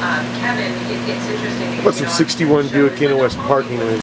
Kevin, it's interesting. What's some 61 Buick West parking lot?